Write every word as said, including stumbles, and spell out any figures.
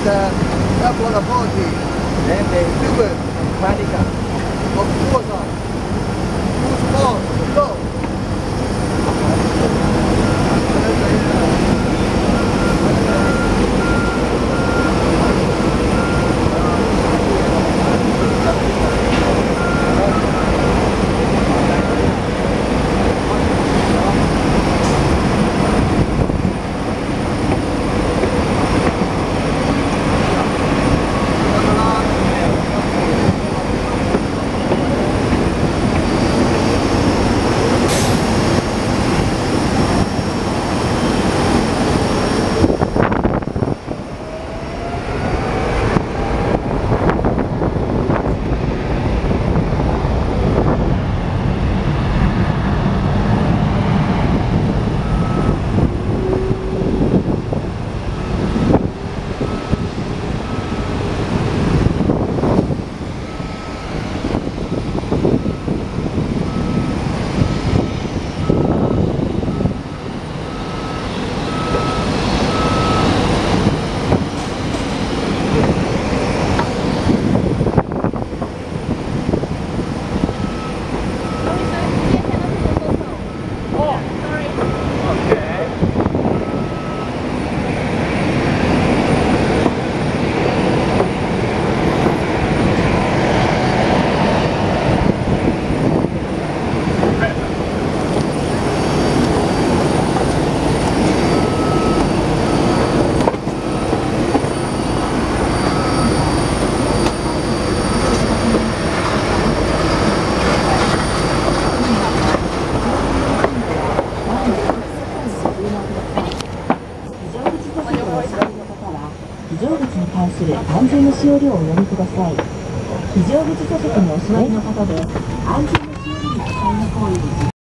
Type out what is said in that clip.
uh, double apology. Then they Stupid. panic. Of course not. Who's fault? Go. 非常口に関する安全の使用料をお読みください。非常口座席にお座りの方で安全の使用料に記載の行為です。